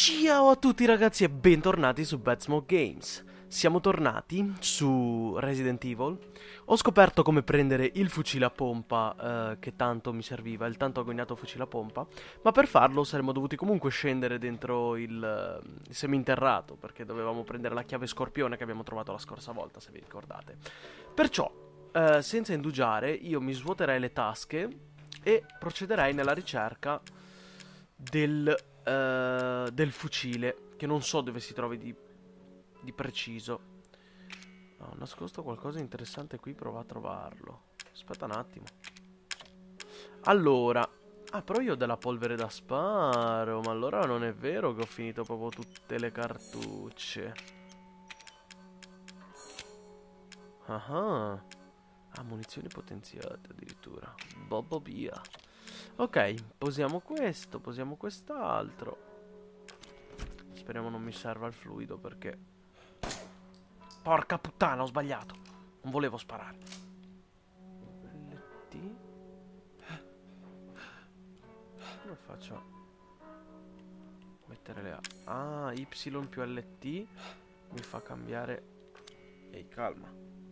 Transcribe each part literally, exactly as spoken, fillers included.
Ciao a tutti ragazzi e bentornati su Bad Smoke Games. Siamo tornati su Resident Evil. Ho scoperto come prendere il fucile a pompa eh, che tanto mi serviva, il tanto agognato fucile a pompa. Ma per farlo saremmo dovuti comunque scendere dentro il, eh, il seminterrato, perché dovevamo prendere la chiave scorpione che abbiamo trovato la scorsa volta, se vi ricordate. Perciò, eh, senza indugiare, io mi svuoterei le tasche e procederei nella ricerca del, eh, del fucile, che non so dove si trovi di, di preciso. Ah, ho nascosto qualcosa di interessante qui, prova a trovarlo. Aspetta un attimo. Allora, ah, però io ho della polvere da sparo, ma allora non è vero che ho finito proprio tutte le cartucce. Ah, ah, munizioni potenziate addirittura. Bobo via. Ok, posiamo questo, posiamo quest'altro. Speriamo non mi serva il fluido perché... Porca puttana, ho sbagliato. Non volevo sparare. L T. Come faccio a mettere le A? Ah, Y più L T mi fa cambiare... Ehi, calma.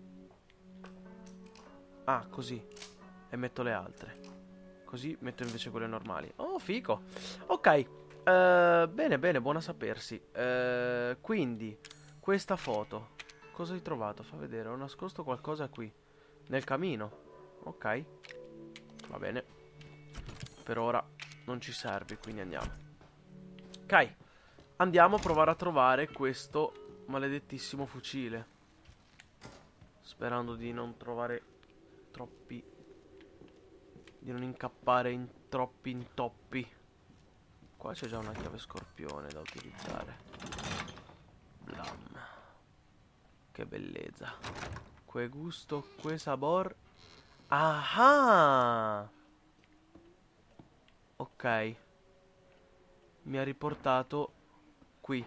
Ah, così. E metto le altre. Così metto invece quelle normali. Oh, fico. Ok. Uh, bene, bene, buona sapersi. Uh, quindi, questa foto. Cosa hai trovato? Fa vedere. Ho nascosto qualcosa qui. Nel camino. Ok. Va bene. Per ora non ci serve, quindi andiamo. Ok. Andiamo a provare a trovare questo maledettissimo fucile. Sperando di non trovare troppi... Di non incappare in troppi intoppi. Qua c'è già una chiave scorpione da utilizzare. Blam. Che bellezza. Que gusto, que sabor. Ah! Ok. Mi ha riportato qui.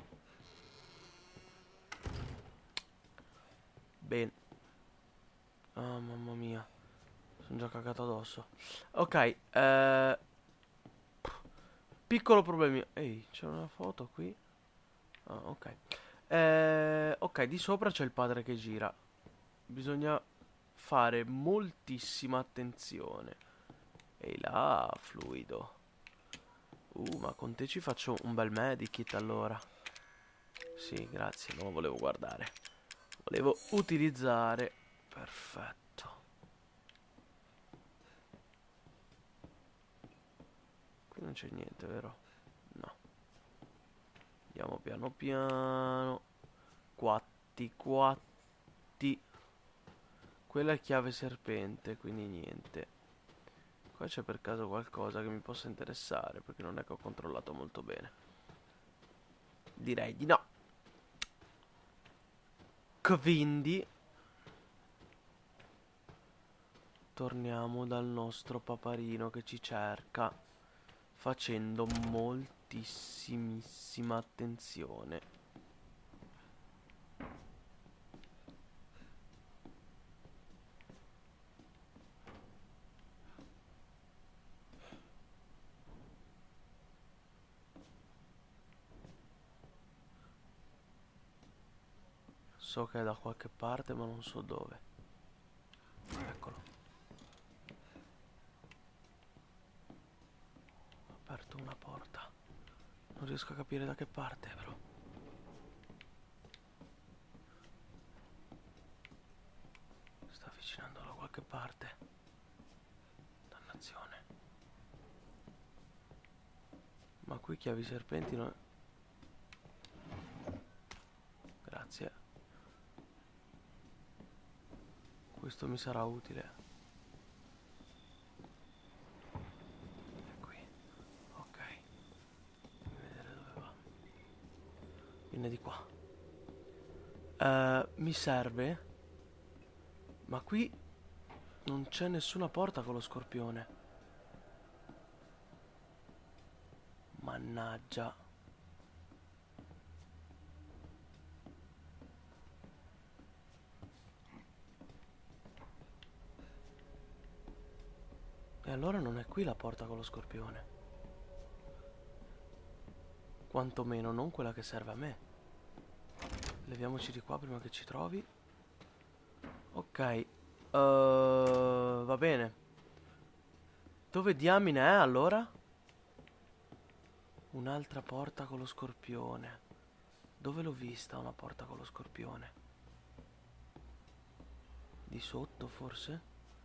Bene. Oh mamma mia. Sono già cagato addosso. Ok. Eh... Piccolo problemino. Ehi, c'è una foto qui. Ah, ok. Eh, ok, di sopra c'è il padre che gira. Bisogna fare moltissima attenzione. Ehi là, fluido. Uh, ma con te ci faccio un bel medikit allora. Sì, grazie, non lo volevo guardare. Volevo utilizzare. Perfetto. Qui non c'è niente, vero? No. Andiamo piano piano. Quatti, quatti. Quella è chiave serpente, quindi niente. Qua c'è per caso qualcosa che mi possa interessare, perché non è che ho controllato molto bene. Direi di no. Quindi torniamo dal nostro paparino che ci cerca, facendo moltissimissima attenzione. So che è da qualche parte, ma non so dove. Eccolo. Ho aperto una porta. Non riesco a capire da che parte, però. Sta avvicinando da qualche parte. Dannazione. Ma qui chiavi serpenti non... Grazie. Questo mi sarà utile. È qui. Ok. Fammi vedere dove va. Viene di qua. Uh, mi serve. Ma qui non c'è nessuna porta con lo scorpione. Mannaggia. E allora non è qui la porta con lo scorpione. Quantomeno non quella che serve a me. Leviamoci di qua prima che ci trovi. Ok. Uh, va bene. Dove diamine è allora? Un'altra porta con lo scorpione. Dove l'ho vista una porta con lo scorpione? Di sotto forse?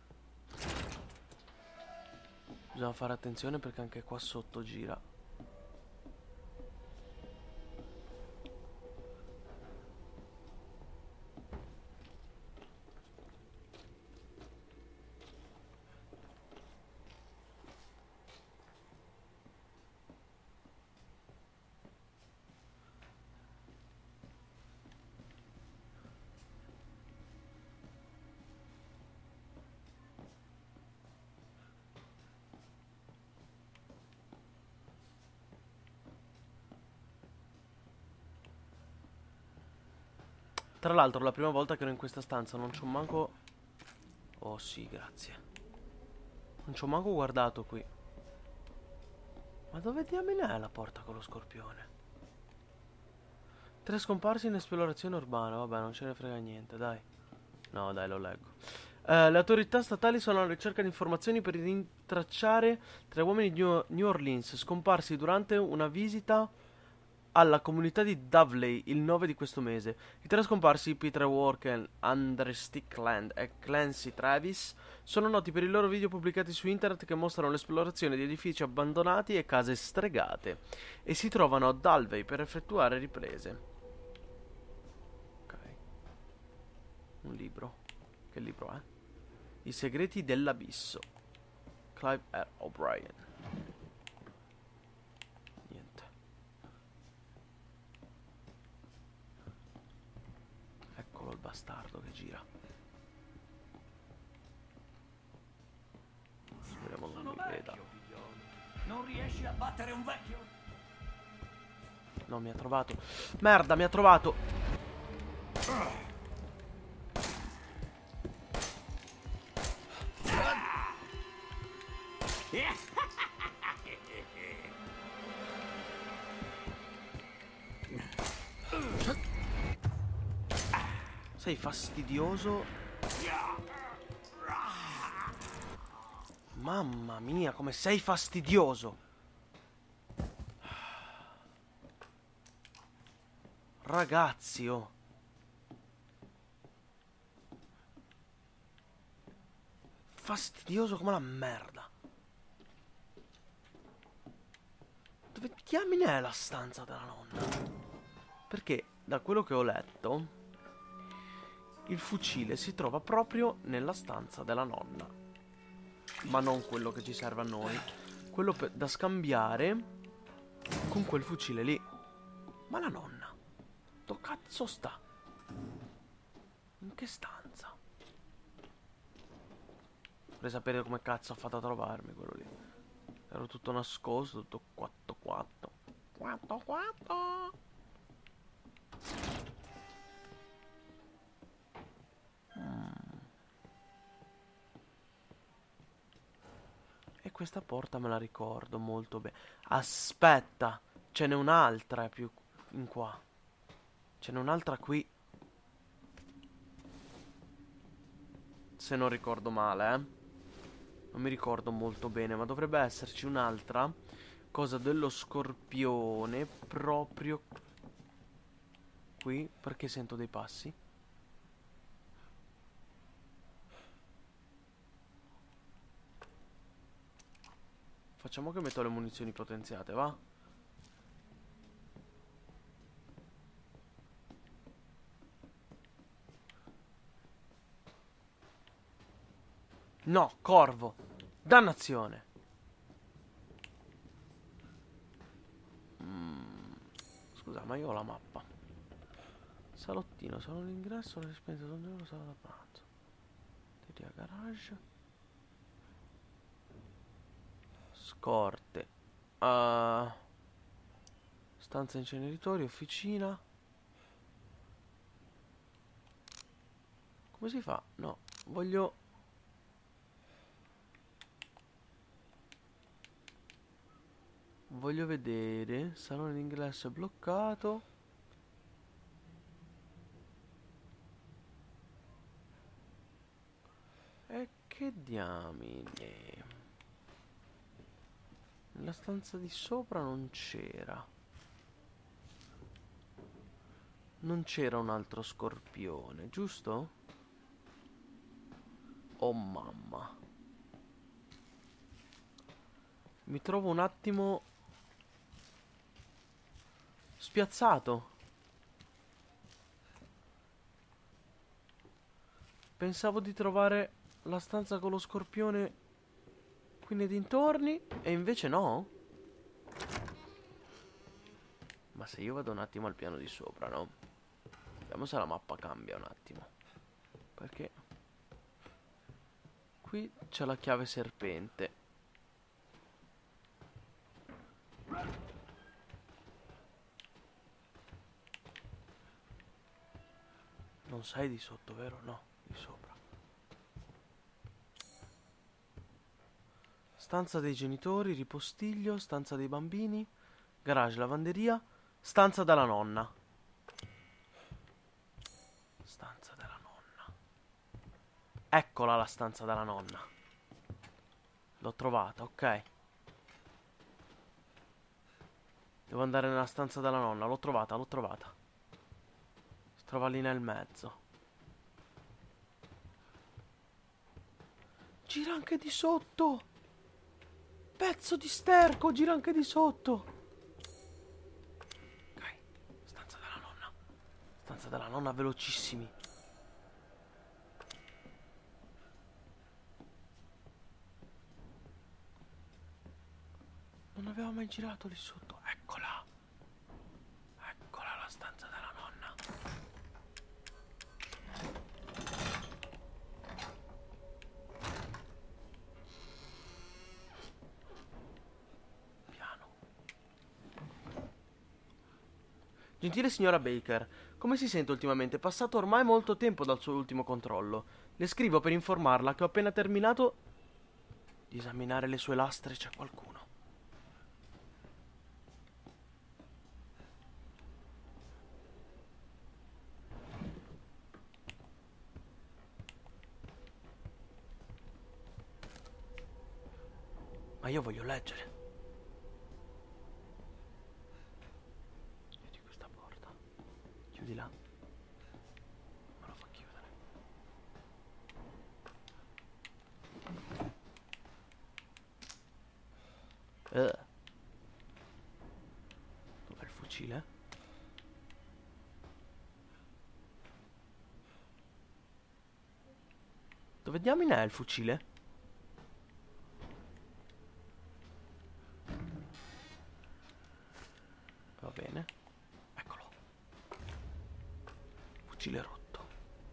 Bisogna fare attenzione perché anche qua sotto gira. Tra l'altro la prima volta che ero in questa stanza non ci ho manco... Oh sì, grazie. Non ci ho manco guardato qui. Ma dove diamine è la porta con lo scorpione? Tre scomparsi in esplorazione urbana. Vabbè, non ce ne frega niente, dai. No, dai, lo leggo. Eh, le autorità statali sono alla ricerca di informazioni per rintracciare tre uomini di New New Orleans scomparsi durante una visita alla comunità di Dovely il nove di questo mese. I tre scomparsi, Peter Walker, Andre Stickland e Clancy Travis, sono noti per i loro video pubblicati su internet che mostrano l'esplorazione di edifici abbandonati e case stregate e si trovano a Dovely per effettuare riprese. Ok. Un libro. Che libro è? I segreti dell'abisso. Clive R. O'Brien. Niente. Eccolo il bastardo che gira. Speriamo non mi veda. Non riesci a battere un vecchio? No, mi ha trovato. Merda, mi ha trovato. Sei fastidioso. Mamma mia, come sei fastidioso. Ragazzi, oh. Fastidioso come la merda. Dove diamine è la stanza della nonna? Perché, da quello che ho letto, il fucile si trova proprio nella stanza della nonna. Ma non quello che ci serve a noi. Quello per, da scambiare con quel fucile lì. Ma la nonna? Dove cazzo sta? In che stanza? Vorrei sapere come cazzo ha fatto a trovarmi quello lì. Ero tutto nascosto, tutto quattro quattro. quattro quattro. Mm. E questa porta me la ricordo molto bene. Aspetta, ce n'è un'altra più in qua. Ce n'è un'altra qui. Se non ricordo male, eh. Non mi ricordo molto bene, ma dovrebbe esserci un'altra cosa dello scorpione proprio qui. Perché sento dei passi? Facciamo che metto le munizioni potenziate, va? No, corvo. Dannazione. Mm. Scusa, ma io ho la mappa. Salottino, salone d'ingresso, la dispensa, sonno, sala da pranzo. Teoria garage. Scorte. Uh, stanza inceneritori, officina. Come si fa? No, voglio... Voglio vedere. Salone d'ingresso è bloccato. E che diamine. Nella stanza di sopra non c'era. Non c'era un altro scorpione, giusto? Oh mamma. Mi trovo un attimo spiazzato. Pensavo di trovare la stanza con lo scorpione qui nei dintorni e invece no. Ma se io vado un attimo al piano di sopra, no? Vediamo se la mappa cambia un attimo. Perché qui c'è la chiave serpente. Non sei di sotto, vero? No, di sopra. Stanza dei genitori, ripostiglio, stanza dei bambini, garage, lavanderia, stanza della nonna. Stanza della nonna. Eccola la stanza della nonna. L'ho trovata, ok. Devo andare nella stanza della nonna, l'ho trovata, l'ho trovata. Si trova lì nel mezzo. Gira anche di sotto. Pezzo di sterco, gira anche di sotto. Ok, stanza della nonna. Stanza della nonna, velocissimi. Non aveva mai girato lì sotto. Eccola. Eccola la stanza della nonna. Piano. Gentile signora Baker, come si sente ultimamente? È passato ormai molto tempo dal suo ultimo controllo. Le scrivo per informarla che ho appena terminato di esaminare le sue lastre. C'è qualcuno. Ma io voglio leggere. Chiudi questa porta. Chiudila. Me lo fa chiudere. Eh. Dov'è il fucile? Dove diamine è il fucile? Va bene. Eccolo. Fucile rotto.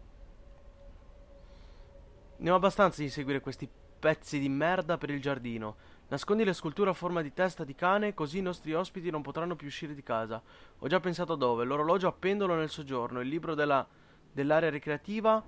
Ne ho abbastanza di seguire questi pezzi di merda per il giardino. Nascondi le sculture a forma di testa di cane, così i nostri ospiti non potranno più uscire di casa. Ho già pensato a dove. L'orologio appendolo nel soggiorno, il libro della dell'area ricreativa,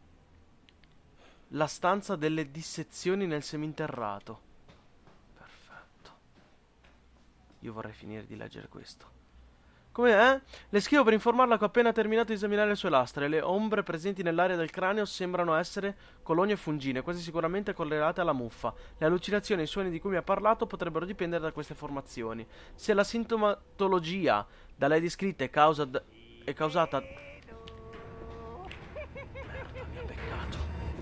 la stanza delle dissezioni nel seminterrato. Perfetto. Io vorrei finire di leggere questo. Come è? Le scrivo per informarla che ho appena terminato di esaminare le sue lastre. Le ombre presenti nell'area del cranio sembrano essere colonie fungine, quasi sicuramente correlate alla muffa. Le allucinazioni e i suoni di cui mi ha parlato potrebbero dipendere da queste formazioni. Se la sintomatologia da lei descritta è, causa d- è causata... Merda, mi ha beccato.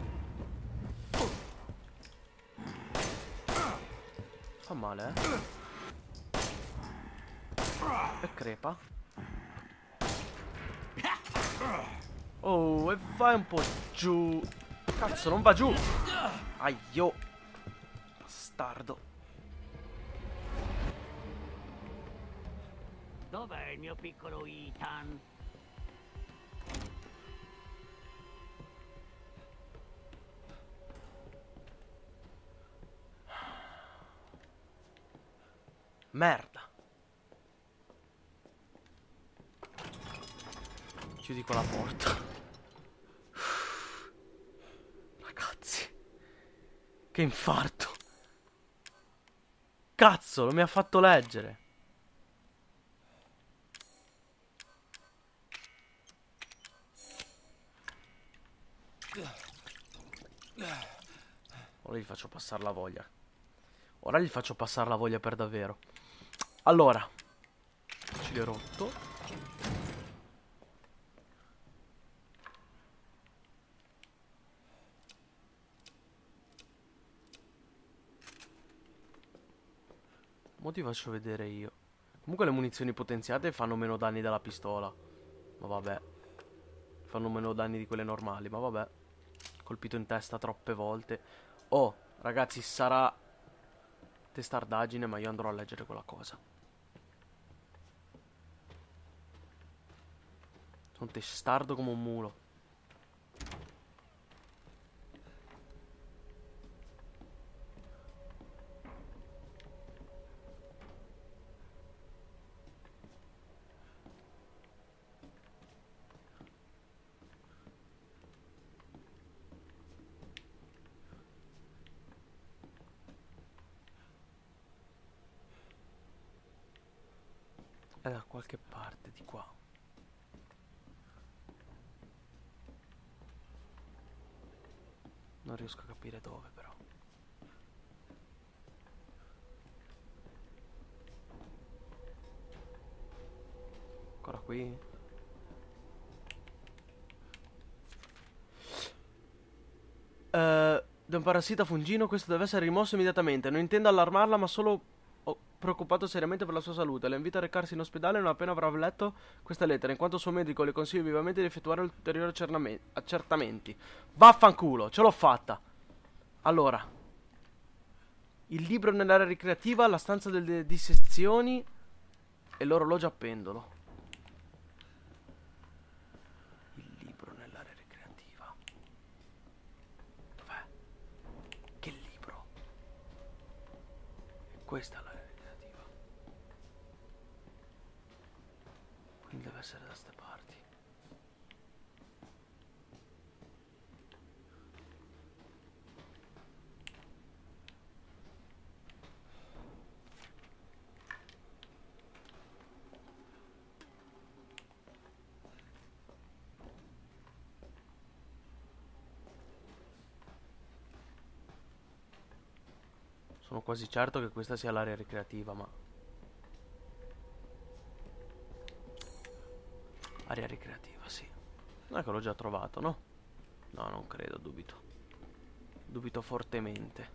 Fa male, eh? E crepa. Oh, e vai un po' giù. Cazzo, non va giù. Aio. Bastardo. Dov'è il mio piccolo Ethan? Merda. Chiudi quella porta. Ragazzi, che infarto. Cazzo, lo mi ha fatto leggere. Ora gli faccio passare la voglia. Ora gli faccio passare la voglia per davvero. Allora, fucile rotto. Mo' ti faccio vedere io. Comunque le munizioni potenziate fanno meno danni della pistola. Ma vabbè. Fanno meno danni di quelle normali, ma vabbè. Colpito in testa troppe volte. Oh, ragazzi, sarà testardaggine, ma io andrò a leggere quella cosa. Sono testardo come un mulo. È da qualche parte di qua. Non riesco a capire dove però. Ancora qui. Eh, da un parassita fungino, questo deve essere rimosso immediatamente. Non intendo allarmarla, ma solo ho preoccupato seriamente per la sua salute. La invito a recarsi in ospedale non appena avrà letto questa lettera, in quanto il suo medico le consiglia vivamente di effettuare ulteriori accertamenti. Vaffanculo, ce l'ho fatta. Allora, il libro nell'area ricreativa, la stanza delle dissezioni e l'orologio a pendolo. Il libro nell'area ricreativa. Dov'è? Che libro? Questa è l'area ricreativa. Quindi deve essere da ste parti. Sono quasi certo che questa sia l'area ricreativa, ma... Area ricreativa, sì. Non è che l'ho già trovato, no? No, non credo, dubito. Dubito fortemente.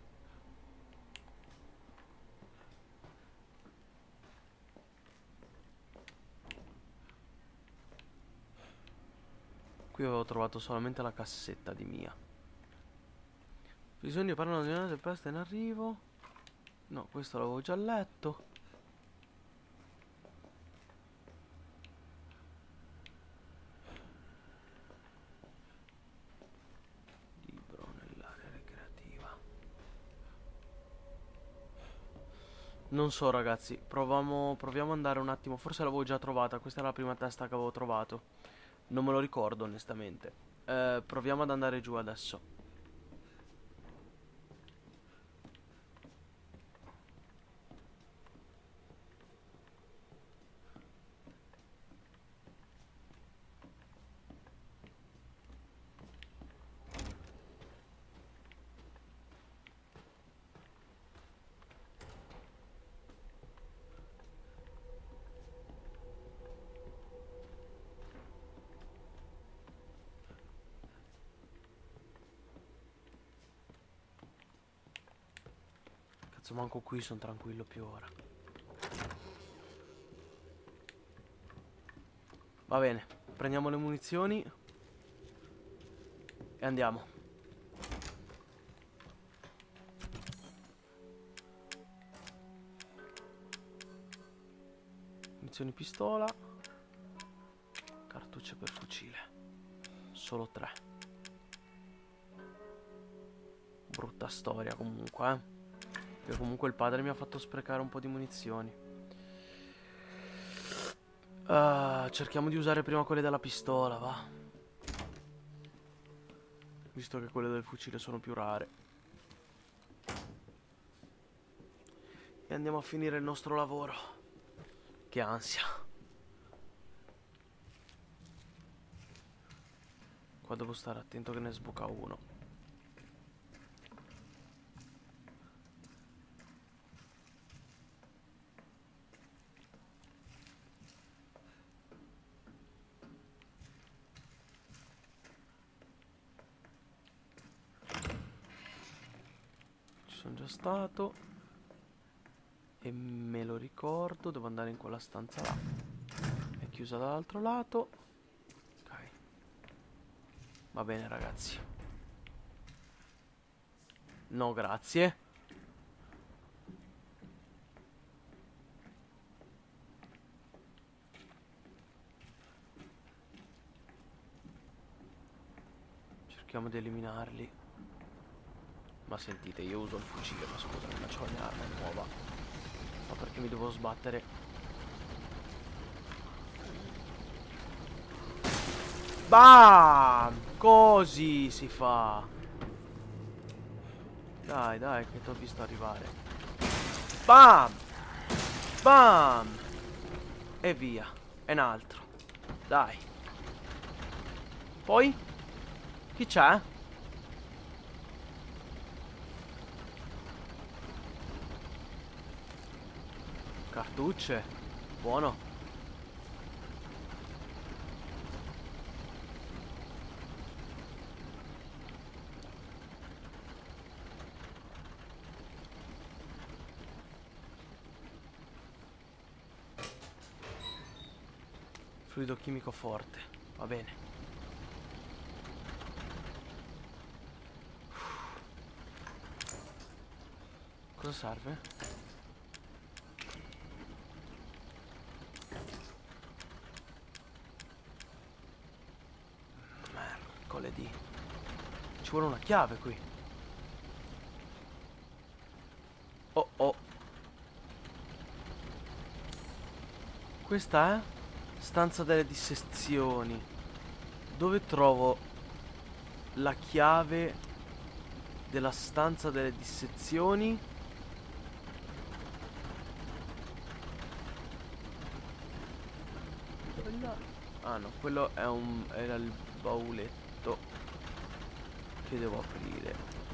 Qui avevo trovato solamente la cassetta di Mia. Bisogna parlare di una tempesta in arrivo. No, questo l'avevo già letto. Libro nell'area ricreativa. Non so, ragazzi. Proviamo, proviamo ad andare un attimo. Forse l'avevo già trovata. Questa è la prima testa che avevo trovato. Non me lo ricordo, onestamente. Eh, proviamo ad andare giù adesso. Cazzo, manco qui sono tranquillo più ora. Va bene, prendiamo le munizioni e andiamo. Munizioni pistola. Cartucce per fucile. Solo tre. Brutta storia comunque, eh. Perché comunque il padre mi ha fatto sprecare un po' di munizioni. Uh, cerchiamo di usare prima quelle della pistola, va. Visto che quelle del fucile sono più rare. E andiamo a finire il nostro lavoro. Che ansia. Qua devo stare attento che ne sbuca uno. Ci sono già stato e me lo ricordo. Devo andare in quella stanza là. È chiusa dall'altro lato. Ok. Va bene ragazzi. No grazie. Cerchiamo di eliminarli. Ma sentite, io uso il fucile, ma scusa, non c'ho un'arma nuova. Ma perché mi devo sbattere? Bam! Così si fa. Dai, dai, che ti ho visto arrivare. Bam! Bam! E via. E un altro. Dai. Poi? Chi c'è? Cartucce. Buono. Fluido chimico forte. Va bene. Cosa serve? Mercoledì. Ci vuole una chiave qui. Oh oh. Questa è stanza delle dissezioni. Dove trovo la chiave della stanza delle dissezioni? Quella... Ah no, quello è un... era il bauletto che devo aprire.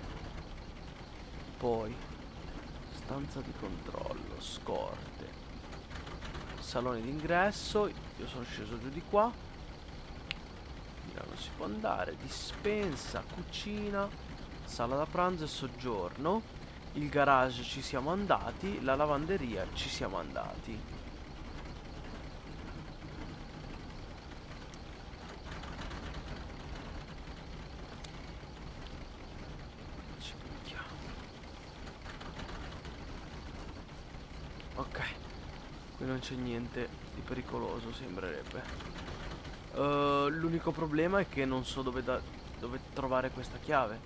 Poi stanza di controllo, scorte, salone d'ingresso. Io sono sceso giù di qua. Di là non si può andare. Dispensa, cucina, sala da pranzo e soggiorno. Il garage ci siamo andati. La lavanderia ci siamo andati. Ok, qui non c'è niente di pericoloso, sembrerebbe. uh, L'unico problema è che non so dove, da dove trovare questa chiave.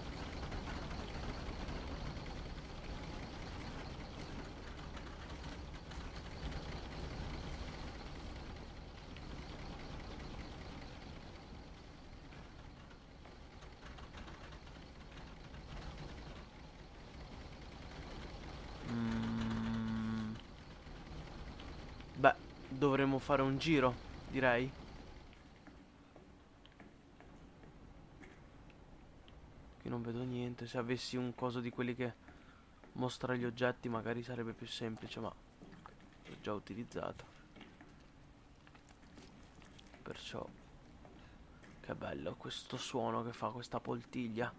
Beh, dovremmo fare un giro, direi. Qui non vedo niente. Se avessi un coso di quelli che mostra gli oggetti magari sarebbe più semplice, ma l'ho già utilizzato. Perciò... Che bello questo suono che fa questa poltiglia.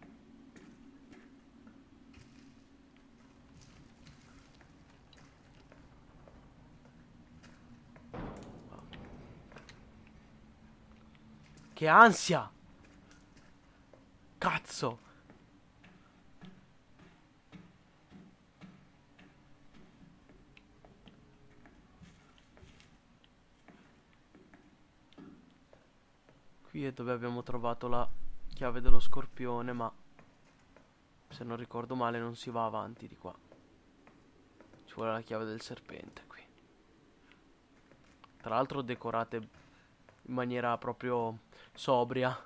Che ansia! Cazzo! Qui è dove abbiamo trovato la chiave dello scorpione, ma se non ricordo male non si va avanti di qua. Ci vuole la chiave del serpente qui. Tra l'altro decorate in maniera proprio sobria.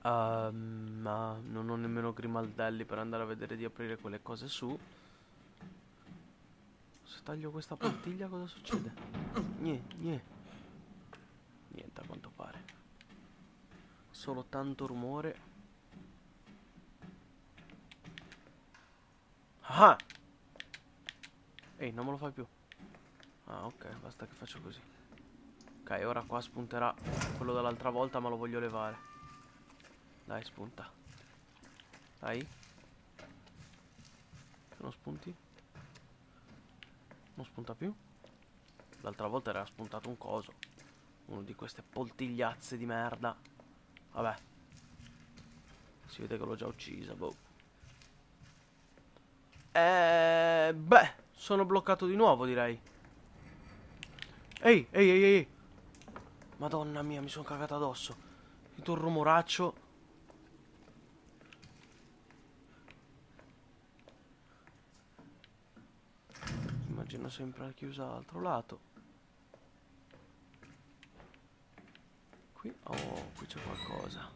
Ehm, ma non ho nemmeno grimaldelli per andare a vedere di aprire quelle cose su. Se taglio questa bottiglia cosa succede? Niente, niente. Niente a quanto pare. Solo tanto rumore. Ah! Ehi, non me lo fai più. Ah, ok, basta che faccio così. Ok, ora qua spunterà quello dell'altra volta, ma lo voglio levare. Dai, spunta. Dai. Che non spunti? Non spunta più? L'altra volta era spuntato un coso. Uno di queste poltigliazze di merda. Vabbè. Si vede che l'ho già uccisa, boh. Eh, beh, sono bloccato di nuovo, direi. Ehi, ehi, ehi, ehi. Madonna mia, mi sono cagato addosso. Sento un rumoraccio. Immagino sempre chiusa dall'altro lato. Qui, oh, qui c'è qualcosa.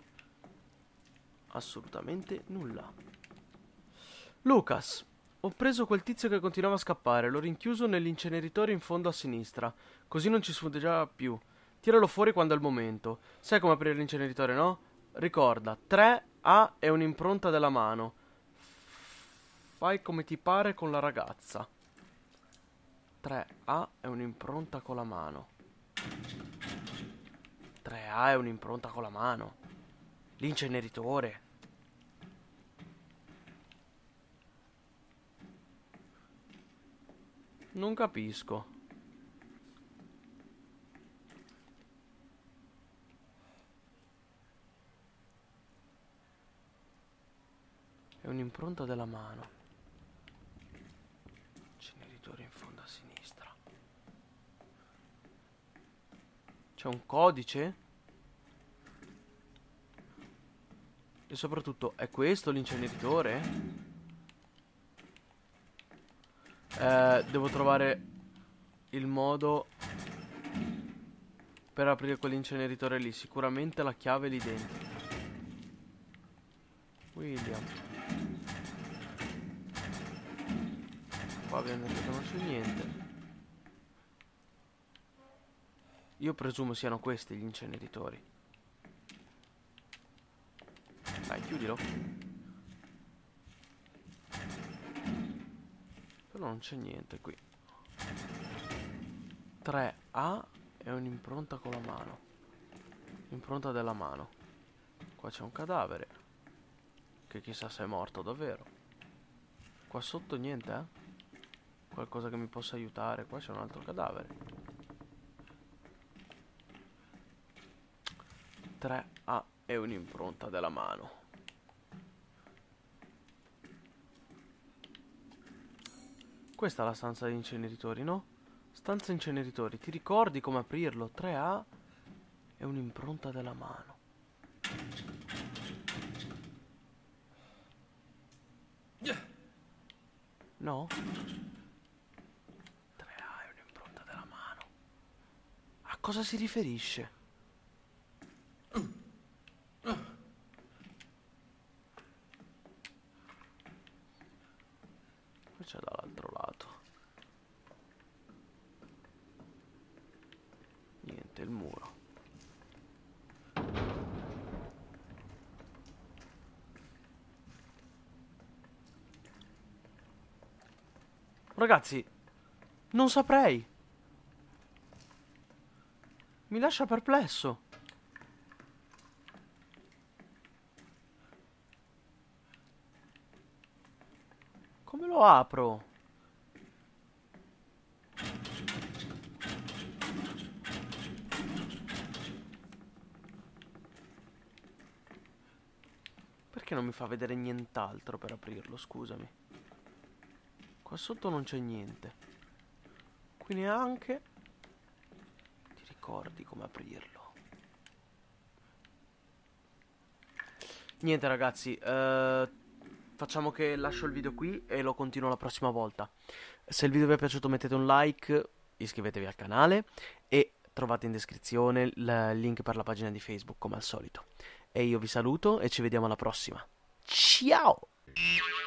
Assolutamente nulla. Lucas, ho preso quel tizio che continuava a scappare. L'ho rinchiuso nell'inceneritore in fondo a sinistra. Così non ci sfuggerà più. Tiralo fuori quando è il momento. Sai come aprire l'inceneritore, no? Ricorda, tre A è un'impronta della mano. Fai come ti pare con la ragazza. tre A è un'impronta con la mano. tre A è un'impronta con la mano. L'inceneritore. Non capisco. È un'impronta della mano. Inceneritore in fondo a sinistra. C'è un codice? E soprattutto, è questo l'inceneritore? Eh, devo trovare il modo per aprire quell'inceneritore lì. Sicuramente la chiave lì dentro. William. Qua ovviamente non c'è niente. Io presumo siano questi gli inceneritori. Dai, chiudilo. Però non c'è niente qui. tre A è un'impronta con la mano. Impronta della mano. Qua c'è un cadavere. Che chissà se è morto davvero. Qua sotto niente, eh? Qualcosa che mi possa aiutare. Qua c'è un altro cadavere. tre A è un'impronta della mano. Questa è la stanza degli inceneritori, no? Stanza inceneritori. Ti ricordi come aprirlo? tre A è un'impronta della mano. No? tre A è un'impronta della mano. A cosa si riferisce? Poi c'è dall'altro lato. Niente, il muro. Ragazzi, non saprei. Mi lascia perplesso. Come lo apro? Perché non mi fa vedere nient'altro per aprirlo, scusami. Qua sotto non c'è niente. Qui neanche. Ti ricordi come aprirlo? Niente ragazzi, eh, facciamo che lascio il video qui e lo continuo la prossima volta. Se il video vi è piaciuto mettete un like, iscrivetevi al canale e trovate in descrizione il link per la pagina di Facebook come al solito. E io vi saluto e ci vediamo alla prossima. Ciao!